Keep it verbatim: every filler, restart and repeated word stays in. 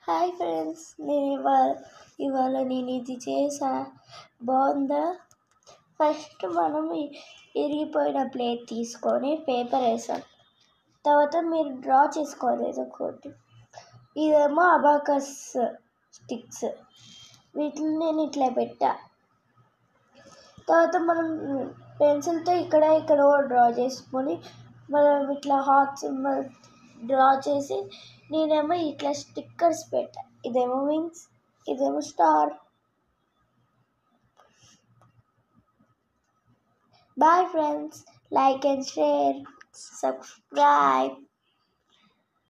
Hi friends, నేను ఇవాళ ఇవాళ నేను ఇది చేసా బాగుందా. ఫస్ట్ మనం ఇరిగిపోయిన ప్లేట్ తీసుకొని పేపర్ వేసాం. తర్వాత మీరు డ్రా చేసుకోవాలి ఏదో ఒకటి. ఇదేమో అబాకస్ స్టిక్స్, వీటిని నేను ఇట్లా పెట్టా. తర్వాత మనం పెన్సిల్తో ఇక్కడ ఇక్కడ డ్రా చేసుకొని మనం ఇట్లా హార్ట్ సింబల్ డ్రా చేసి నేనేమో ఇట్లా స్టిక్కర్స్ పెట్టా. ఇదేమో వింగ్స్, ఇదేమో star. Bye friends, like and share, subscribe.